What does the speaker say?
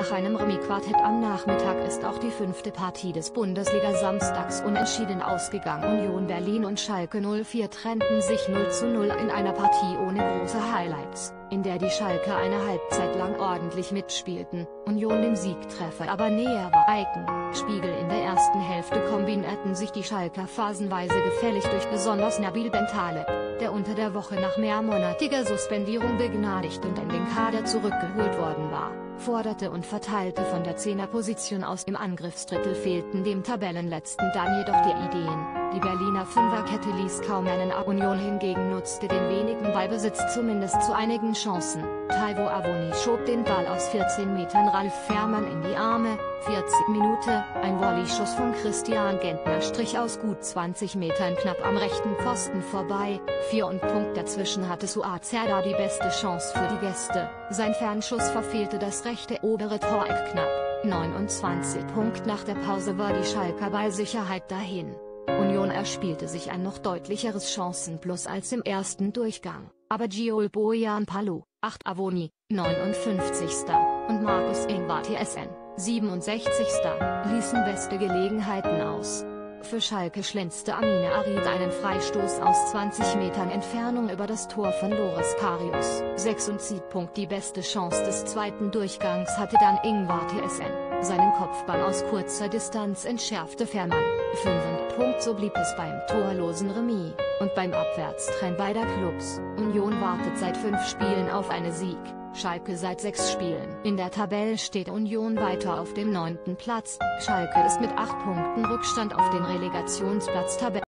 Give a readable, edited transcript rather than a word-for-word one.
Nach einem Remis-Quartett am Nachmittag ist auch die 5. Partie des Bundesliga-Samstags unentschieden ausgegangen. Union Berlin und Schalke 04 trennten sich 0:0 in einer Partie ohne große Highlights, in der die Schalker eine Halbzeit lang ordentlich mitspielten, Union dem Siegtreffer aber näher war. Spiegel: in der ersten Hälfte kombinierten sich die Schalker phasenweise gefällig durch besonders Nabil Bentaleb, der unter der Woche nach mehrmonatiger Suspendierung begnadigt und in den Kader zurückgeholt worden war, forderte und verteilte von der Zehnerposition aus. Im Angriffsdrittel fehlten dem Tabellenletzten dann jedoch die Ideen. Die Berliner Fünferkette ließ kaum einen ab. Union hingegen nutzte den wenigen Ballbesitz zumindest zu einigen Chancen. Taiwo Avoni schob den Ball aus 14 Metern Ralf Fährmann in die Arme. 40 Minute, ein Volleyschuss von Christian Gentner strich aus gut 20 Metern knapp am rechten Pfosten vorbei. 4 und Punkt dazwischen hatte Suat Serdar die beste Chance für die Gäste. Sein Fernschuss verfehlte das rechte obere Toreck knapp. 29 Punkt nach der Pause war die Schalker Ballsicherheit dahin. Union erspielte sich ein noch deutlicheres Chancenplus als im ersten Durchgang, aber Giol Bojan Palu, 8 Avoni, 59. und Marcus Ingvar TSN, 67. ließen beste Gelegenheiten aus. Für Schalke schlänzte Amine Arid einen Freistoß aus 20 Metern Entfernung über das Tor von Loris Karius. 76 Punkt. Die beste Chance des zweiten Durchgangs hatte dann Ingvar TSN. Seinen Kopfball aus kurzer Distanz entschärfte Fährmann. 5 Punkt. So blieb es beim torlosen Remis, und beim Abwärtstrend beider Clubs. Union wartet seit 5 Spielen auf einen Sieg, Schalke seit 6 Spielen. In der Tabelle steht Union weiter auf dem 9. Platz, Schalke ist mit 8 Punkten Rückstand auf den Relegationsplatz Tabelle.